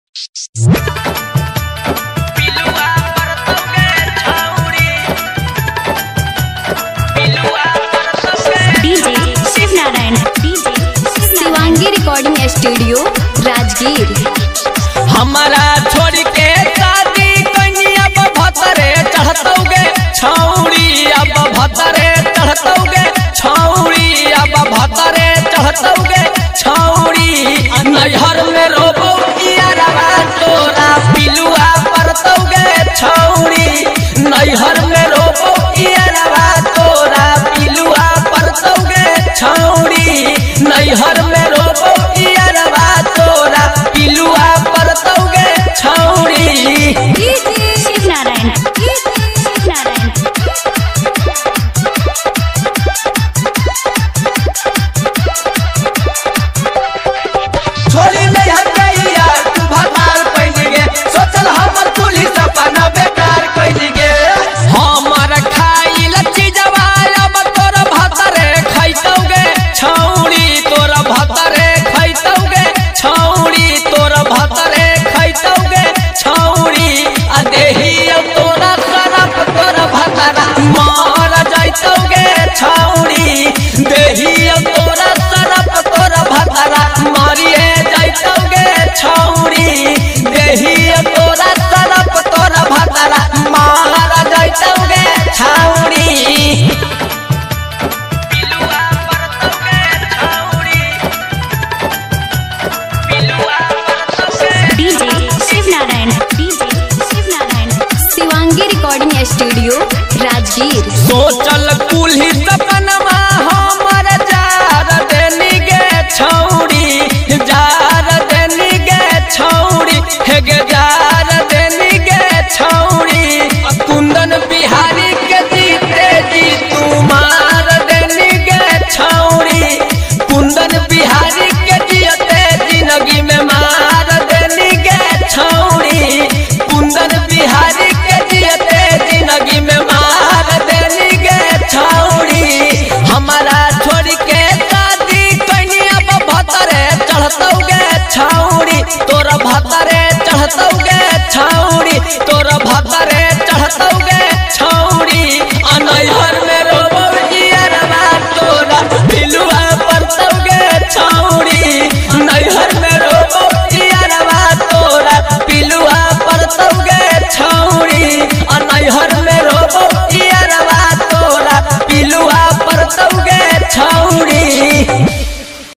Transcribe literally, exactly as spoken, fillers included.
DJ Shiv Narayan DJ Shivangi recording studio Rajgir. हमारा छोड़ के शादी कन्या भतरे चढ़तौगे छौड़ी अब भतरे चढ़तौगे छौड़ी अब भतरे चढ़तौगे छौड़ी नैहर में रोबो यारवा तोरा पिलुआ परतौगे छौड़ी नैहर में रोबो यारवा तोरा पिलुआ परतौगे छौड़ी नैहर में रोबो यारवा तोरा पिलुआ परतौगे छौड़ी। शिव नारायण शिव नारायण छोड़ी नहीं हटैया तू भतार पहन गे सोचल हमर पुलिस अपना बेकार कइल गे हमर खाइल चीजवा अब तोर भतरे खैतौगे छौड़ी तोर भतरे खैतौगे छौड़ी तोर भतरे खैतौगे छौड़ी आ देही तोरा सरफ तोर भतरा मार जैतौगे छौड़ी देही तोरा सरफ तोर भतरा मारिए जैतौगे छौड़ी देही तोरा सरफ तोर भतरा मार जैतौगे छौड़ी। पिलुआ परतौगे छौड़ी पिलुआ परतौगे DJ Shiv Narayan DJ Shiv Narayan Shivangi recording studio Rajgir. सोचल कुल्ही सपनमा हमर जार देनी गे छौड़ी जार देनी गे छौड़ी हे गे जार देनी गे छौड़ी कुंदन बिहारी के जीते जी तू मार देनी गे छौड़ी कुंदन बिहारी के जीते जिंदगी में मार देनी गे छौड़ी कुंदन बिहारी के जीते जिंदगी में मार देनी गे छौड़ी। हमारा छोड़ के शादी कन्या भतरे चढ़तौगे छौड़ी तोरा भतरे चढ़तौगे छौड़ी तोरा भतरे चढ़तौ